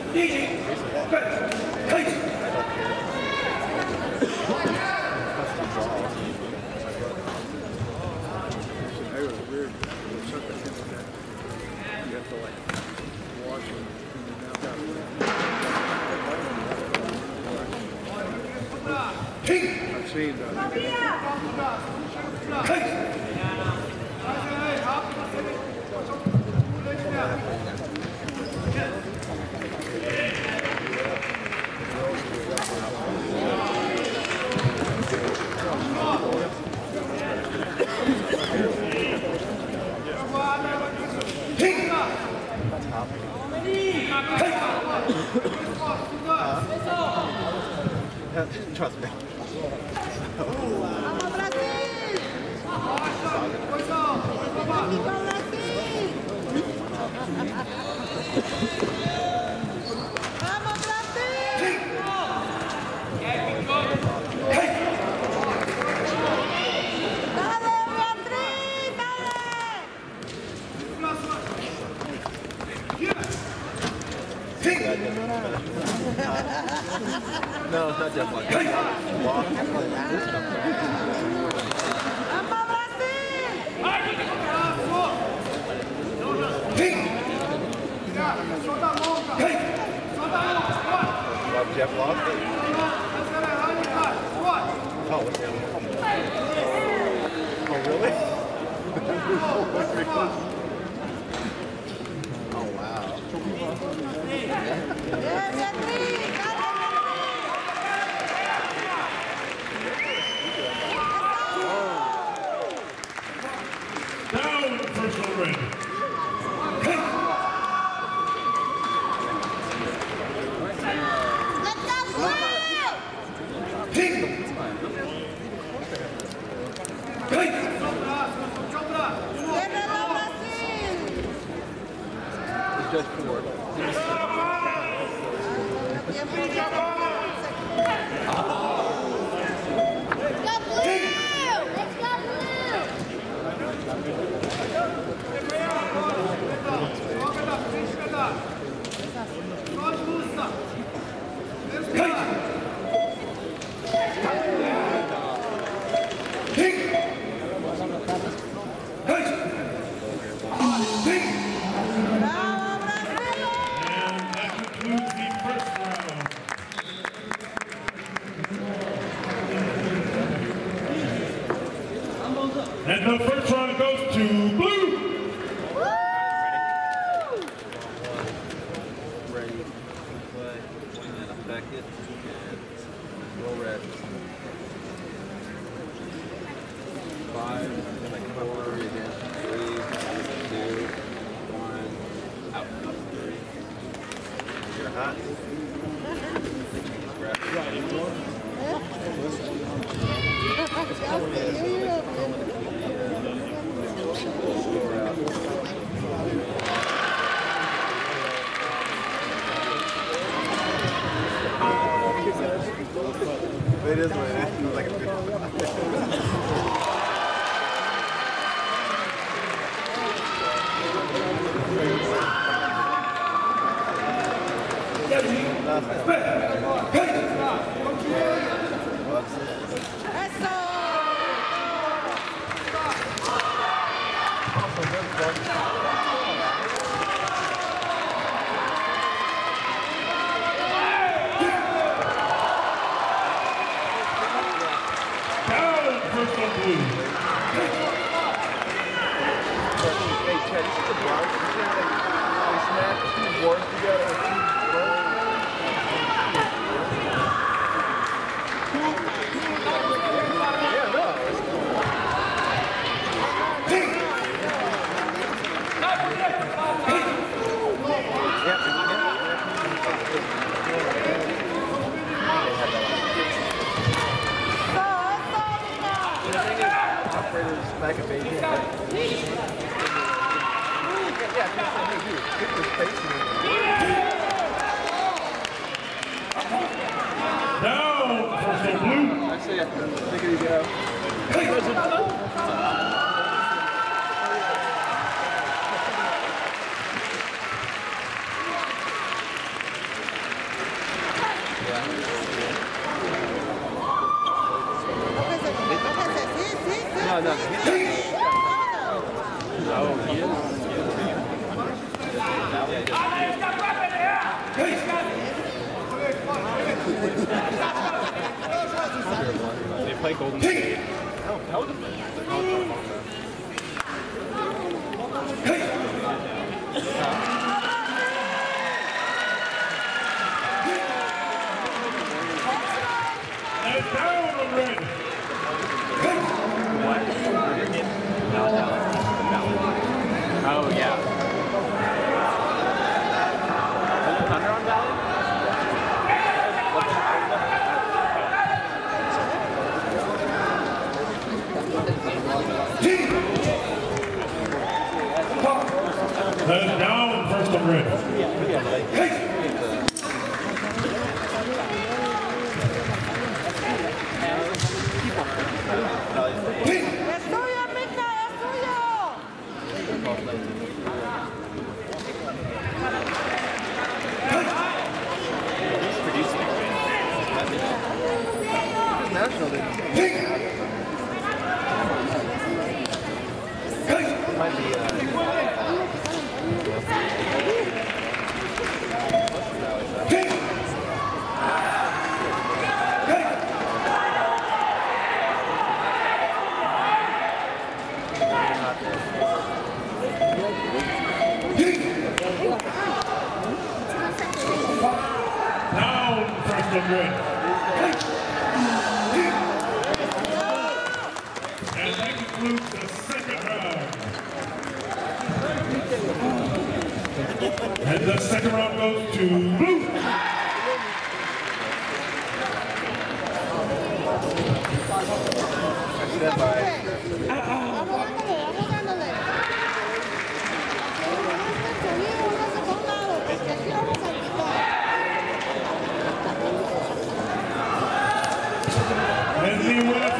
Trust me. No, it's not just like that. Jeff lost it. Oh, really? Oh, wow. Down, personal ring. Just four. And the first round goes to blue. Ready to play. Back it. Roll red. 5, like 4, again. 3, 2, 1, out. 3. You're hot. Grab it is what it is. It's like a big back a baby. Down, personal blue. That's it. Take it easy out. no. Oh, he is? They play Golden State. Oh, Pelicans. And down already. Oh, yeah. Is it Thunder on Valley? That is down first and red. Might be, Down first and red. And that concludes the second round. And the second round goes to blue. stand by. And the winner